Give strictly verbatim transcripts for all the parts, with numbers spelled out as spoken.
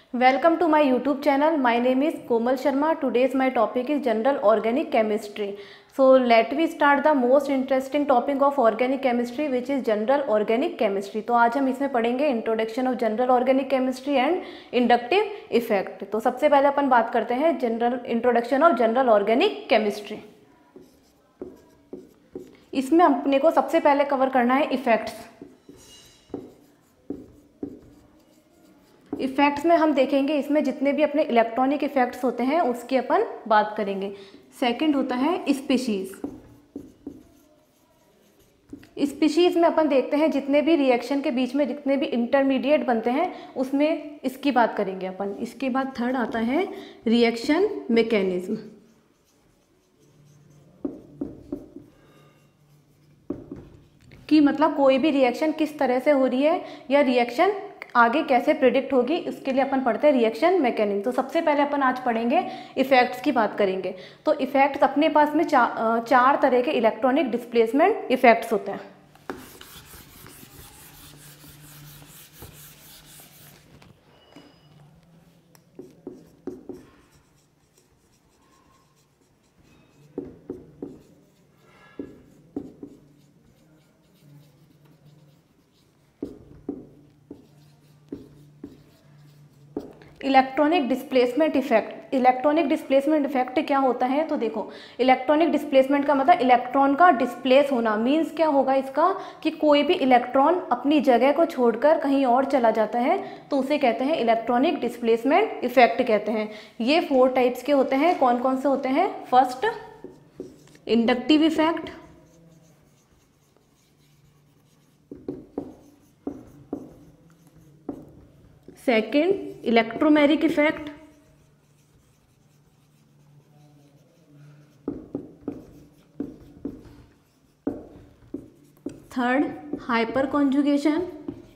Welcome to my YouTube channel. My name is Komal Sharma. Today's my topic is general organic chemistry. So let me start the most interesting topic of organic chemistry, which is general organic chemistry. तो आज हम इसमें पढ़ेंगे introduction of general organic chemistry and inductive effect. तो सबसे पहले अपन बात करते हैं general introduction of general organic chemistry. इसमें अपने को सबसे पहले कवर करना है इफेक्ट्स। इफेक्ट्स में हम देखेंगे इसमें जितने भी अपने इलेक्ट्रॉनिक इफेक्ट्स होते हैं उसकी अपन बात करेंगे। सेकंड होता है स्पीशीज। स्पीशीज में अपन देखते हैं जितने भी रिएक्शन के बीच में जितने भी इंटरमीडिएट बनते हैं उसमें इसकी बात करेंगे अपन। इसके बाद थर्ड आता है रिएक्शन मैकेनिज्म। कि मतलब कोई भी रिएक्शन किस तरह से हो रही है या रिएक्शन आगे कैसे प्रिडिक्ट होगी, उसके लिए अपन पढ़ते हैं रिएक्शन मैकेनिज्म। तो सबसे पहले अपन आज पढ़ेंगे इफेक्ट्स की बात करेंगे। तो इफेक्ट्स अपने पास में चा, चार तरह के इलेक्ट्रॉनिक डिस्प्लेसमेंट इफेक्ट्स होते हैं। Electronic displacement effect. Electronic displacement effect क्या होता है? तो देखो, इलेक्ट्रॉनिक डिस्प्लेसमेंट का मतलब इलेक्ट्रॉन का डिस्प्लेस होना। मींस क्या होगा इसका कि कोई भी इलेक्ट्रॉन अपनी जगह को छोड़कर कहीं और चला जाता है तो उसे कहते हैं इलेक्ट्रॉनिक डिस्प्लेसमेंट इफेक्ट कहते हैं। ये फोर टाइप्स के होते हैं। कौन कौन से होते हैं? First, inductive effect. Second, electromeric effect. Third, hyperconjugation.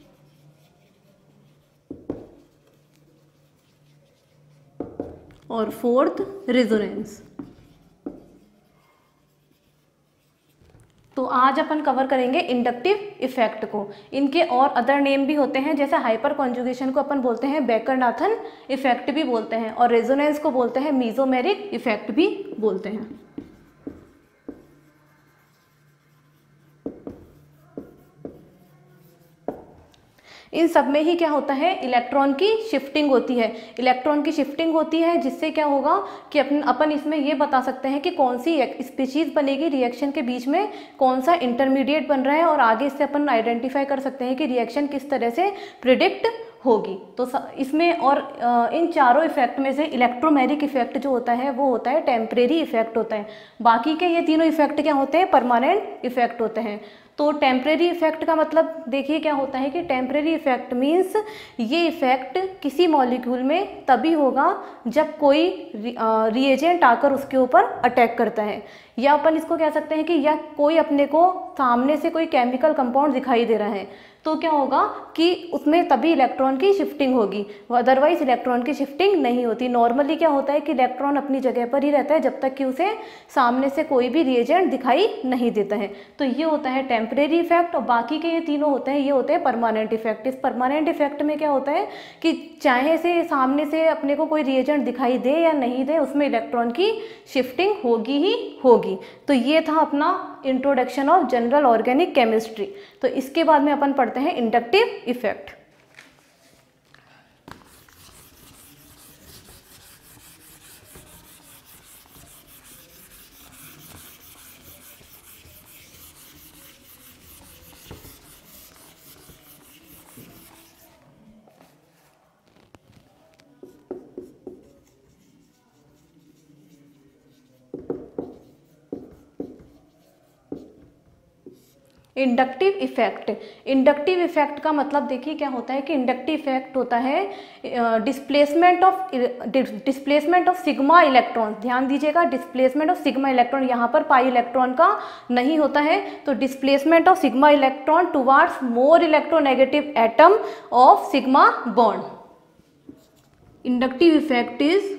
और फोर्थ, रेजोनेंस। तो आज अपन कवर करेंगे इंडक्टिव इफेक्ट को। इनके और अदर नेम भी होते हैं, जैसे हाइपर कॉन्जुगेशन को अपन बोलते हैं बेकर-नाथन इफेक्ट भी बोलते हैं, और रेजोनेंस को बोलते हैं मीजोमेरिक इफेक्ट भी बोलते हैं। इन सब में ही क्या होता है? इलेक्ट्रॉन की शिफ्टिंग होती है। इलेक्ट्रॉन की शिफ्टिंग होती है जिससे क्या होगा कि अपन अपन इसमें ये बता सकते हैं कि कौन सी स्पीशीज बनेगी, रिएक्शन के बीच में कौन सा इंटरमीडिएट बन रहा है, और आगे इससे अपन आइडेंटिफाई कर सकते हैं कि रिएक्शन किस तरह से प्रिडिक्ट होगी। तो इसमें और इन चारों इफेक्ट में से इलेक्ट्रोमेरिक इफेक्ट जो होता है वो होता है टेम्परेरी इफेक्ट होता है। बाकी के ये तीनों इफेक्ट क्या होते हैं? परमानेंट इफेक्ट होते हैं। तो टेम्परेरी इफेक्ट का मतलब देखिए क्या होता है कि टेम्परेरी इफेक्ट मीन्स ये इफेक्ट किसी मॉलिक्यूल में तभी होगा जब कोई रिएजेंट आकर उसके ऊपर अटैक करता है, या अपन इसको कह सकते हैं कि या कोई अपने को सामने से कोई केमिकल कंपाउंड दिखाई दे रहा है तो क्या होगा कि उसमें तभी इलेक्ट्रॉन की शिफ्टिंग होगी, अदरवाइज इलेक्ट्रॉन की शिफ्टिंग नहीं होती। नॉर्मली क्या होता है कि इलेक्ट्रॉन अपनी जगह पर ही रहता है जब तक कि उसे सामने से कोई भी रिएजेंट दिखाई नहीं देता है। तो ये होता है टेम्परेरी इफेक्ट। और बाकी के ये तीनों होते हैं, ये होते हैं परमानेंट इफेक्ट। इस परमानेंट इफेक्ट में क्या होता है कि चाहे से सामने से अपने को कोई रिएजेंट दिखाई दे या नहीं दे, उसमें इलेक्ट्रॉन की शिफ्टिंग होगी ही होगी। तो ये था अपना introduction of general organic chemistry. तो इसके बाद में अपन पढ़ते हैं inductive effect. Inductive effect. Inductive effect का मतलब देखिए क्या होता है कि इंडक्टिव इफेक्ट होता है displacement of displacement of sigma electron. ध्यान दीजिएगा, डिस्प्लेसमेंट ऑफ सिग्मा इलेक्ट्रॉन, यहाँ पर पाई इलेक्ट्रॉन का नहीं होता है। तो displacement of sigma electron towards more electronegative atom of sigma bond. Inductive effect is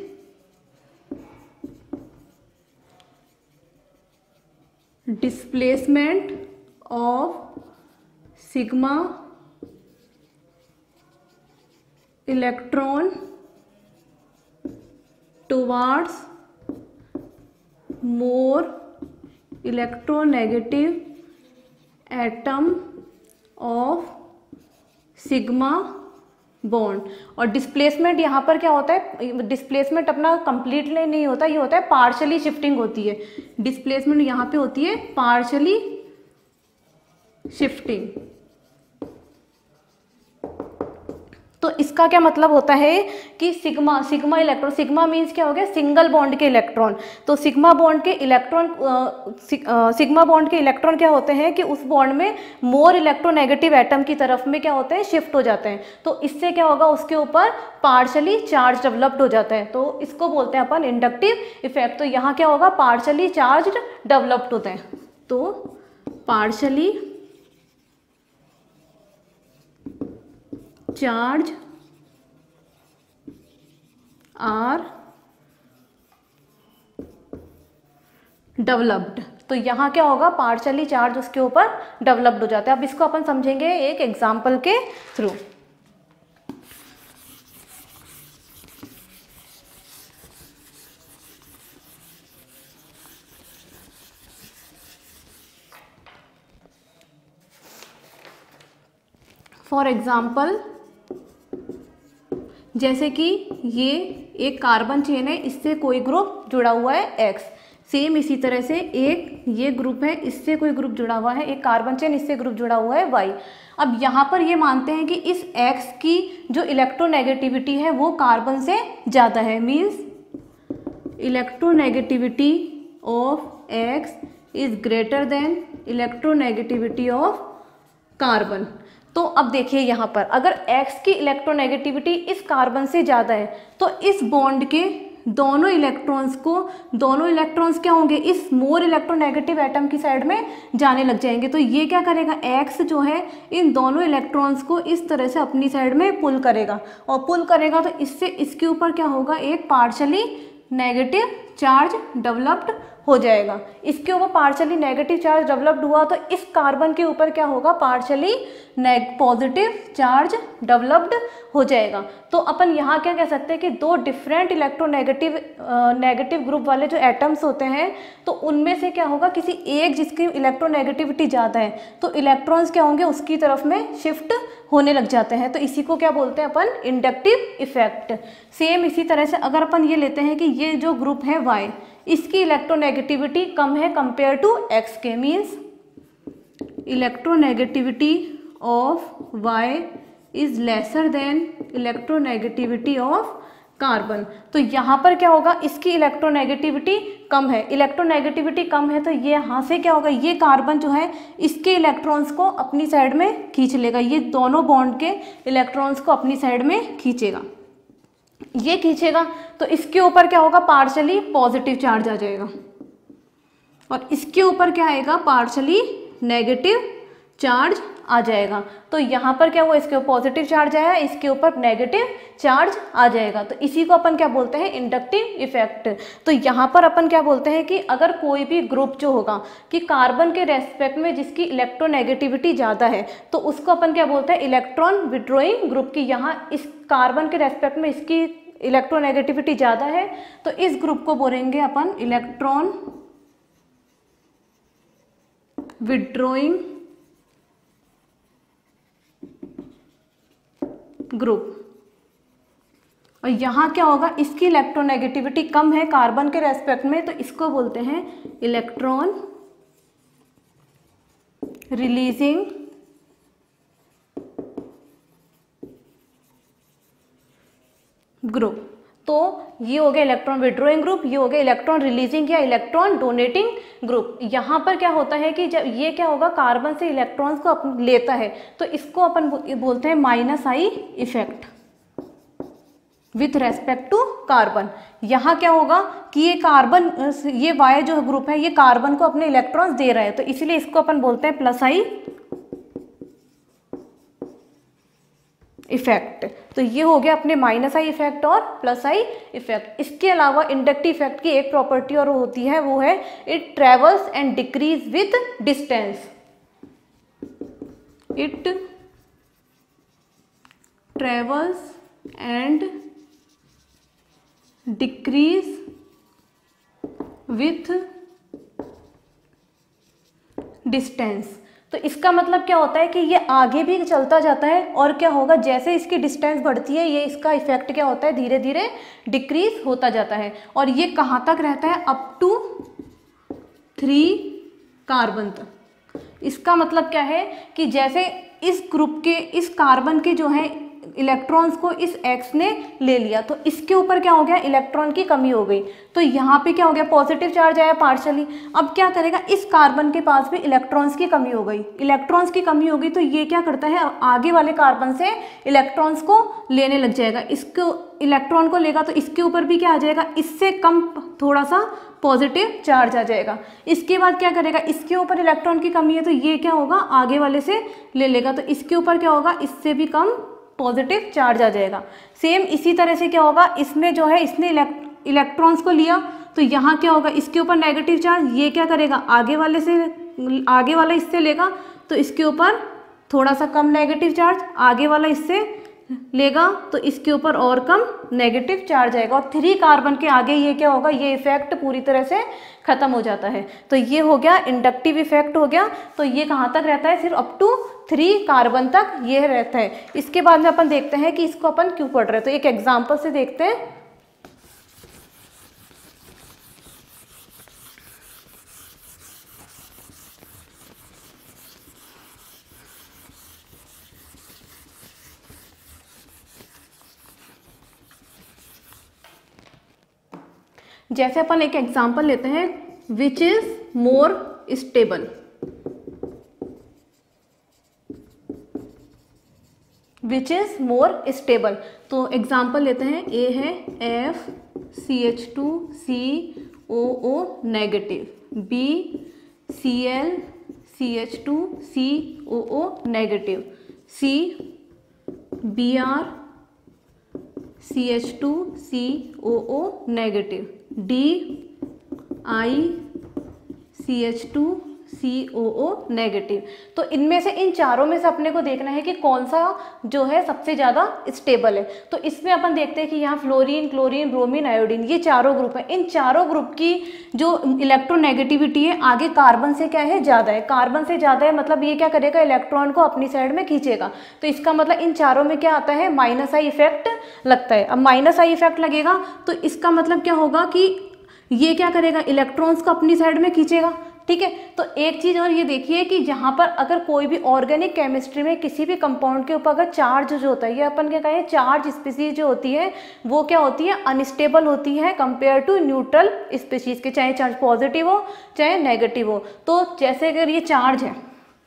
displacement of sigma electron towards more electronegative atom of sigma bond. और displacement यहाँ पर क्या होता है, डिस्प्लेसमेंट अपना कंप्लीटली नहीं होता, ये होता है पार्शली शिफ्टिंग होती है। डिस्प्लेसमेंट यहाँ पे होती है पार्शली शिफ्टिंग। तो इसका क्या मतलब होता है कि sigma sigma electron, sigma means क्या हो गया, सिंगल बॉन्ड के इलेक्ट्रॉन। तो सिग्मा बॉन्ड के इलेक्ट्रॉन सिग्मा बॉन्ड के इलेक्ट्रॉन क्या होते हैं कि उस बॉन्ड में मोर इलेक्ट्रोनेगेटिव एटम की तरफ में क्या होते हैं, शिफ्ट हो जाते हैं। तो इससे क्या होगा, उसके ऊपर पार्शली चार्ज डेवलप्ड हो जाता है। तो इसको बोलते हैं अपन इंडक्टिव इफेक्ट। तो यहाँ क्या होगा, पार्शली चार्ज डेवलप्ड होते हैं। तो पार्शली चार्ज आर डेवलप्ड। तो यहाँ क्या होगा, पार्शली चार्ज उसके ऊपर डेवलप्ड हो जाता है। अब इसको अपन समझेंगे एक एग्जाम्पल के थ्रू। फॉर एग्जाम्पल, जैसे कि ये एक कार्बन चेन है, इससे कोई ग्रुप जुड़ा हुआ है एक्स। सेम इसी तरह से एक ये ग्रुप है, इससे कोई ग्रुप जुड़ा हुआ है, एक कार्बन चेन, इससे ग्रुप जुड़ा हुआ है वाई। अब यहाँ पर ये मानते हैं कि इस एक्स की जो इलेक्ट्रोनेगेटिविटी है वो कार्बन से ज़्यादा है। Means electronegativity of X is greater than electronegativity of carbon. तो अब देखिए यहाँ पर अगर X की इलेक्ट्रोनेगेटिविटी इस कार्बन से ज़्यादा है तो इस बॉन्ड के दोनों इलेक्ट्रॉन्स को दोनों इलेक्ट्रॉन्स क्या होंगे, इस मोर इलेक्ट्रोनेगेटिव एटम की साइड में जाने लग जाएंगे। तो ये क्या करेगा, X जो है इन दोनों इलेक्ट्रॉन्स को इस तरह से अपनी साइड में पुल करेगा, और पुल करेगा तो इससे इसके ऊपर क्या होगा, एक पार्शली नेगेटिव चार्ज डेवलप्ड हो जाएगा। इसके ऊपर पार्शली नेगेटिव चार्ज डेवलप्ड हुआ तो इस कार्बन के ऊपर क्या होगा, पार्शली पॉजिटिव चार्ज डेवलप्ड हो जाएगा। तो अपन यहाँ क्या कह सकते हैं कि दो डिफरेंट इलेक्ट्रोनेगेटिव नेगेटिव ग्रुप वाले जो एटम्स होते हैं, तो उनमें से क्या होगा, किसी एक जिसकी इलेक्ट्रोनेगेटिविटी ज़्यादा है तो इलेक्ट्रॉन्स क्या होंगे, उसकी तरफ में शिफ्ट होने लग जाते हैं। तो इसी को क्या बोलते हैं अपन, इंडक्टिव इफेक्ट। सेम इसी तरह से अगर अपन ये लेते हैं कि ये जो ग्रुप है वाई, इसकी इलेक्ट्रोनेगेटिविटी कम है कंपेयर टू एक्स के। Means electronegativity of Y is lesser than electronegativity of carbon. तो यहाँ पर क्या होगा, इसकी इलेक्ट्रोनेगेटिविटी कम है, इलेक्ट्रोनेगेटिविटी कम है तो ये यहाँ से क्या होगा, ये कार्बन जो है इसके इलेक्ट्रॉन्स को अपनी साइड में खींच लेगा, ये दोनों बॉन्ड के इलेक्ट्रॉन्स को अपनी साइड में खींचेगा। ये खींचेगा तो इसके ऊपर क्या होगा, पार्शली पॉजिटिव चार्ज आ जाएगा, और इसके ऊपर क्या आएगा, पार्शली नेगेटिव चार्ज आ जाएगा। तो यहाँ पर क्या हुआ, इसके ऊपर पॉजिटिव चार्ज आया, इसके ऊपर नेगेटिव चार्ज आ जाएगा। तो इसी को अपन क्या बोलते हैं, इंडक्टिव इफेक्ट। तो यहाँ पर अपन क्या बोलते हैं कि अगर कोई भी ग्रुप जो होगा कि कार्बन के रेस्पेक्ट में जिसकी इलेक्ट्रोनेगेटिविटी ज़्यादा है तो उसको अपन क्या बोलते हैं, इलेक्ट्रॉन विड्रॉइंग ग्रुप की। यहाँ इस कार्बन के रेस्पेक्ट में इसकी इलेक्ट्रोनेगेटिविटी ज़्यादा है तो इस ग्रुप को बोलेंगे अपन इलेक्ट्रॉन विड्रॉइंग ग्रुप। और यहाँ क्या होगा, इसकी इलेक्ट्रोनेगेटिविटी कम है कार्बन के रेस्पेक्ट में तो इसको बोलते हैं इलेक्ट्रॉन रिलीजिंग ग्रुप। तो ये हो गया इलेक्ट्रॉन विड्रॉइंग ग्रुप, ये हो गया इलेक्ट्रॉन रिलीजिंग या इलेक्ट्रॉन डोनेटिंग ग्रुप। यहाँ पर क्या होता है कि जब ये क्या होगा, कार्बन से इलेक्ट्रॉन्स को अपन लेता है तो इसको अपन बोलते हैं minus I effect with respect to carbon. यहाँ क्या होगा कि ये कार्बन, ये वाई जो ग्रुप है ये कार्बन को अपने इलेक्ट्रॉन्स दे रहा है तो इसीलिए इसको अपन बोलते हैं प्लस आई इफेक्ट। तो ये हो गया अपने माइनस आई इफेक्ट और प्लस आई इफेक्ट। इसके अलावा इंडक्टिव इफेक्ट की एक प्रॉपर्टी और होती है, वो है it travels and decrease with distance. It travels and decrease with distance. तो इसका मतलब क्या होता है कि ये आगे भी चलता जाता है और क्या होगा, जैसे इसकी डिस्टेंस बढ़ती है ये इसका इफेक्ट क्या होता है, धीरे धीरे डिक्रीज होता जाता है। और ये कहाँ तक रहता है, अप टू थ्री कार्बन तक। इसका मतलब क्या है कि जैसे इस ग्रुप के इस कार्बन के जो है इलेक्ट्रॉन्स को इस एक्स ने ले लिया तो इसके ऊपर क्या हो गया, इलेक्ट्रॉन की कमी हो गई। तो यहाँ पे क्या हो गया, पॉजिटिव चार्ज आया पार्शली। अब क्या करेगा, इस कार्बन के पास भी इलेक्ट्रॉन्स की कमी हो गई, इलेक्ट्रॉन्स की कमी हो गई तो ये क्या करता है, आगे वाले कार्बन से इलेक्ट्रॉन्स को लेने लग जाएगा। इसको इलेक्ट्रॉन को लेगा तो इसके ऊपर भी क्या आ जाएगा, इससे कम थोड़ा सा पॉजिटिव चार्ज आ जाएगा। इसके बाद क्या करेगा, इसके ऊपर इलेक्ट्रॉन की कमी है तो ये क्या होगा, आगे वाले से ले लेगा तो इसके ऊपर क्या होगा, इससे भी कम पॉजिटिव चार्ज आ जाएगा। सेम इसी तरह से क्या होगा, इसमें जो है इसने इलेक्ट्रॉन्स को लिया तो यहाँ क्या होगा, इसके ऊपर नेगेटिव चार्ज, ये क्या करेगा, आगे वाले से आगे वाला इससे लेगा तो इसके ऊपर थोड़ा सा कम नेगेटिव चार्ज, आगे वाला इससे लेगा तो इसके ऊपर और कम नेगेटिव चार्ज आएगा। और थ्री कार्बन के आगे ये क्या होगा, ये इफेक्ट पूरी तरह से खत्म हो जाता है। तो ये हो गया इंडक्टिव इफेक्ट हो गया। तो ये कहाँ तक रहता है, सिर्फ अप टू थ्री कार्बन तक ये रहता है। इसके बाद में अपन देखते हैं कि इसको अपन क्यों पढ़ रहे हैं। तो एक एग्जाम्पल से देखते हैं। जैसे अपन एक एग्जाम्पल लेते हैं, which is more stable. Which is more stable, तो एग्जाम्पल लेते हैं, ए है F C H two C O O negative, B C L C H two C O O negative, C B R C H two C O O negative, D I C H two C O O negative. तो इनमें से इन चारों में से अपने को देखना है कि कौन सा जो है सबसे ज़्यादा स्टेबल है। तो इसमें अपन देखते हैं कि यहाँ फ्लोरीन, क्लोरीन, ब्रोमीन, आयोडीन, ये चारों ग्रुप हैं। इन चारों ग्रुप की जो इलेक्ट्रोनेगेटिविटी है आगे कार्बन से क्या है, ज़्यादा है। कार्बन से ज़्यादा है मतलब ये क्या करेगा, इलेक्ट्रॉन को अपनी साइड में खींचेगा। तो इसका मतलब इन चारों में क्या आता है, माइनस आई इफेक्ट लगता है। अब माइनस आई इफेक्ट लगेगा तो इसका मतलब क्या होगा कि ये क्या करेगा, इलेक्ट्रॉन्स को अपनी साइड में खींचेगा। ठीक है, तो एक चीज़ और ये देखिए कि जहाँ पर अगर कोई भी ऑर्गेनिक केमिस्ट्री में किसी भी कंपाउंड के ऊपर अगर चार्ज जो होता है, ये अपन क्या कहें, चार्ज स्पीसीज जो होती है वो क्या होती है, अनस्टेबल होती है कंपेयर टू न्यूट्रल स्पीसीज के, चाहे चार्ज पॉजिटिव हो चाहे नेगेटिव हो। तो जैसे अगर ये चार्ज है,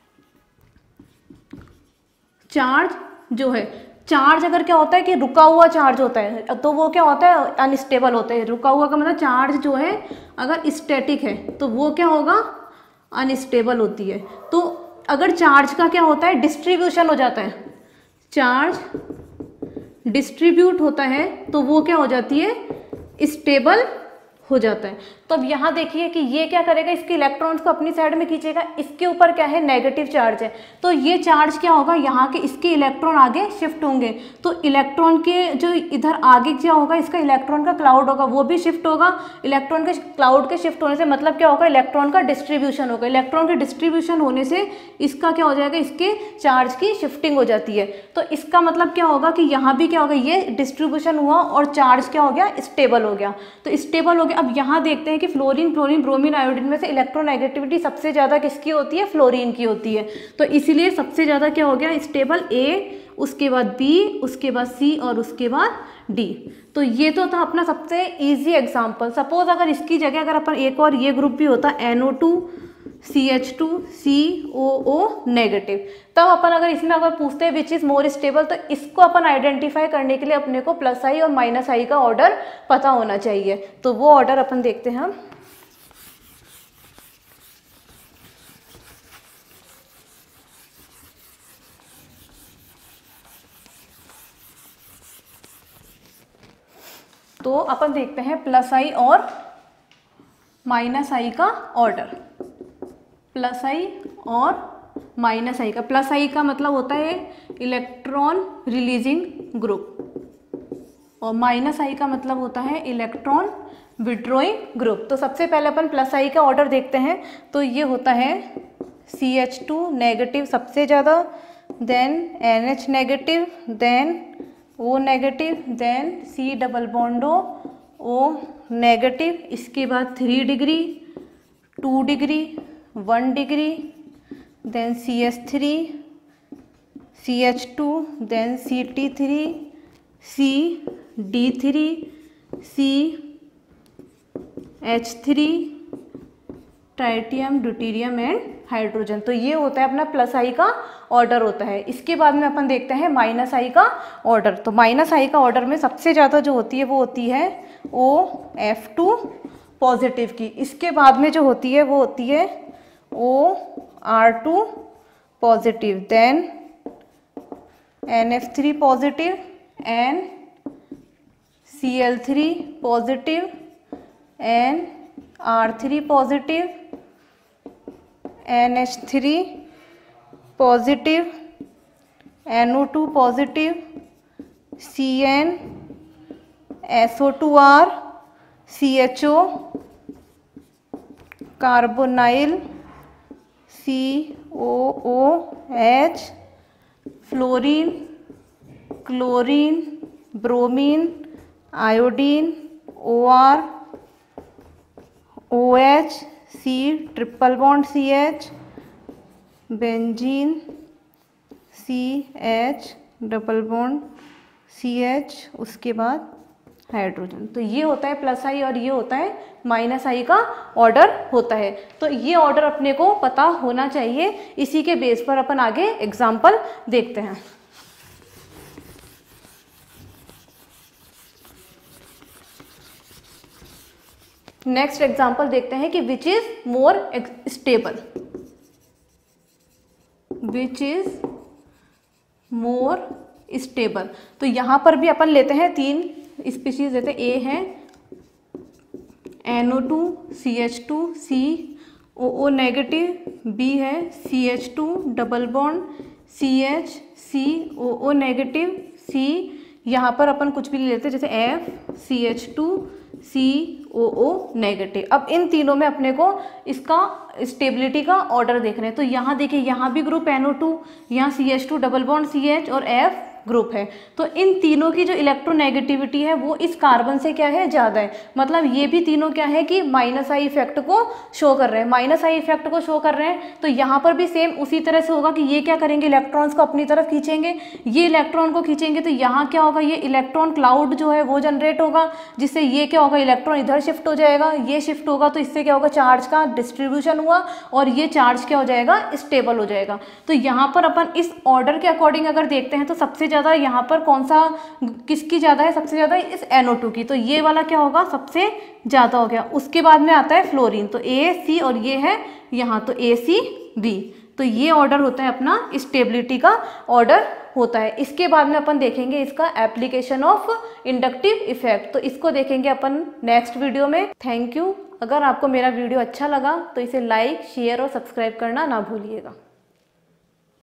चार्ज जो है, चार्ज अगर क्या होता है कि रुका हुआ चार्ज होता है तो वो क्या होता है, अनस्टेबल होता है। रुका हुआ का मतलब चार्ज जो है अगर स्टैटिक है तो वो क्या होगा, अनस्टेबल होती है। तो अगर चार्ज का क्या होता है, डिस्ट्रीब्यूशन हो जाता है, चार्ज डिस्ट्रीब्यूट होता है तो वो क्या हो जाती है, स्टेबल हो जाता है। तो अब यहाँ देखिए कि ये क्या करेगा, इसके इलेक्ट्रॉन्स को अपनी साइड में खींचेगा। इसके ऊपर क्या है, नेगेटिव चार्ज है। तो ये चार्ज क्या होगा, यहाँ के इसके इलेक्ट्रॉन आगे शिफ्ट होंगे। तो इलेक्ट्रॉन के जो इधर आगे क्या होगा, इसका इलेक्ट्रॉन का क्लाउड होगा, वो भी शिफ्ट होगा। इलेक्ट्रॉन के क्लाउड के शिफ्ट होने से मतलब क्या होगा, इलेक्ट्रॉन का डिस्ट्रीब्यूशन होगा। इलेक्ट्रॉन के डिस्ट्रीब्यूशन होने से इसका क्या हो जाएगा, इसके चार्ज की शिफ्टिंग हो जाती है। तो इसका मतलब क्या होगा कि यहाँ भी क्या होगा, ये डिस्ट्रीब्यूशन हुआ और चार्ज क्या हो गया, स्टेबल हो गया। तो स्टेबल हो गया। अब यहाँ देखते हैं कि फ्लोरीन, क्लोरीन, ब्रोमीन, आयोडीन में से इलेक्ट्रोनेगेटिविटी सबसे ज़्यादा किसकी होती है, फ्लोरीन की होती है। तो इसीलिए सबसे ज़्यादा क्या हो गया, स्टेबल ए, उसके बाद बी, उसके बाद सी और उसके बाद डी। तो ये तो था अपना सबसे इजी एग्जांपल। सपोज अगर इसकी जगह अगर अपन एक और ये ग्रुप भी होता, N O two C H two C O O negative, तब अपन अगर इसमें अगर पूछते हैं विच इज़ मोर स्टेबल, तो इसको अपन आइडेंटिफाई करने के लिए अपने को प्लस आई और माइनस आई का ऑर्डर पता होना चाहिए। तो वो ऑर्डर अपन देखते हैं हम। तो अपन देखते हैं प्लस आई और माइनस आई का ऑर्डर। प्लस आई और माइनस आई का, प्लस आई का मतलब होता है इलेक्ट्रॉन रिलीजिंग ग्रुप, और माइनस आई का मतलब होता है इलेक्ट्रॉन विड्रॉइंग ग्रुप। तो सबसे पहले अपन प्लस आई का ऑर्डर देखते हैं। तो ये होता है सी एच टू नेगेटिव सबसे ज़्यादा, then N H negative, then O negative, then C double bond O negative, इसके बाद three degree, two degree, one degree, then C H three, C H two, then C T three, C D three, C H three, tritium, deuterium and hydrogen. तो ये होता है अपना plus आई का order होता है। इसके बाद में अपन देखते हैं माइनस आई का ऑर्डर। तो माइनस आई का ऑर्डर में सबसे ज़्यादा जो होती है वो होती है ओ एफ टू पॉजिटिव की। इसके बाद में जो होती है वो होती है O R two positive, then N F three positive, N C L three positive, N R three positive, N H three positive, N O two positive, C N, S O two R, C H O, carbonyl, C O O H, fluorine, chlorine, bromine, iodine, O R, O H, C triple bond C H, benzene, C H double bond C H, उसके बाद hydrogen. तो ये होता है plus आई और ये होता है माइनस आई का ऑर्डर होता है। तो ये ऑर्डर अपने को पता होना चाहिए। इसी के बेस पर अपन आगे एग्जाम्पल देखते हैं। नेक्स्ट एग्जाम्पल देखते हैं कि which is more stable, which is more stable. तो यहाँ पर भी अपन लेते हैं तीन स्पीशीज लेते हैं। ए है N O two C H two C O O negative, B है C H two double bond C H C O O negative C. यहाँ पर अपन कुछ भी ले लेते हैं जैसे F C H two C O O negative. अब इन तीनों में अपने को इसका स्टेबिलिटी का ऑर्डर देखना है। तो यहाँ देखिए, यहाँ भी ग्रुप एन ओ टू, यहाँ C H two double bond C H और एफ ग्रुप है। तो इन तीनों की जो इलेक्ट्रोनेगेटिविटी है वो इस कार्बन से क्या है, ज़्यादा है। मतलब ये भी तीनों क्या है कि माइनस आई इफेक्ट को शो कर रहे हैं, माइनस आई इफेक्ट को शो कर रहे हैं। तो यहाँ पर भी सेम उसी तरह से होगा कि ये क्या करेंगे, इलेक्ट्रॉन्स को अपनी तरफ खींचेंगे, ये इलेक्ट्रॉन को खींचेंगे। तो यहाँ क्या होगा, ये इलेक्ट्रॉन क्लाउड जो है वो जनरेट होगा, जिससे ये क्या होगा, इलेक्ट्रॉन इधर शिफ्ट हो जाएगा, ये शिफ्ट होगा। तो इससे क्या होगा, चार्ज का डिस्ट्रीब्यूशन हुआ और ये चार्ज क्या हो जाएगा, स्टेबल हो जाएगा। तो यहाँ पर अपन इस ऑर्डर के अकॉर्डिंग अगर देखते हैं तो सबसे ज़्यादा यहाँ पर कौन सा, किसकी ज़्यादा है, सबसे ज़्यादा इस एन ओ टू की। तो ये वाला क्या होगा, सबसे ज़्यादा हो गया। उसके बाद में आता है फ्लोरीन, तो ए सी और ये है यहाँ, तो ए सी बी। तो ये ऑर्डर होता है अपना स्टेबिलिटी का ऑर्डर होता है। इसके बाद में अपन देखेंगे इसका एप्लीकेशन ऑफ इंडक्टिव इफेक्ट। तो इसको देखेंगे अपन नेक्स्ट वीडियो में। Thank you. अगर आपको मेरा वीडियो अच्छा लगा तो इसे लाइक, शेयर और सब्सक्राइब करना ना भूलिएगा।